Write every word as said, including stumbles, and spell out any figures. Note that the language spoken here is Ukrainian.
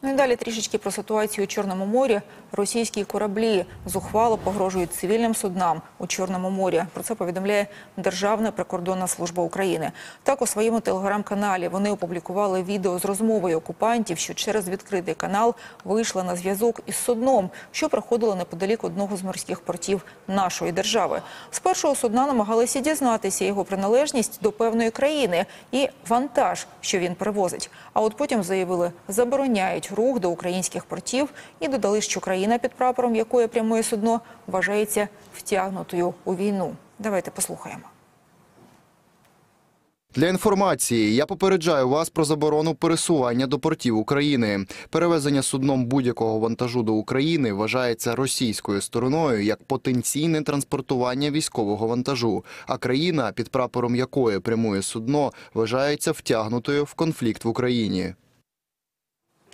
Ну і далі трішечки про ситуацію у Чорному морі. Російські кораблі зухвало погрожують цивільним суднам у Чорному морі. Про це повідомляє Державна прикордонна служба України. Так, у своєму телеграм-каналі вони опублікували відео з розмовою окупантів, що через відкритий канал вийшли на зв'язок із судном, що проходило неподалік одного з морських портів нашої держави. З першого судна намагалися дізнатися його приналежність до певної країни і вантаж, що він перевозить. А от потім заявили, забороняють рух до українських портів і додали, що країна, під прапором якої прямує судно, вважається втягнутою у війну. Давайте послухаємо. Для інформації, я попереджаю вас про заборону пересування до портів України. Перевезення судном будь-якого вантажу до України вважається російською стороною як потенційне транспортування військового вантажу, а країна, під прапором якої прямує судно, вважається втягнутою в конфлікт в Україні.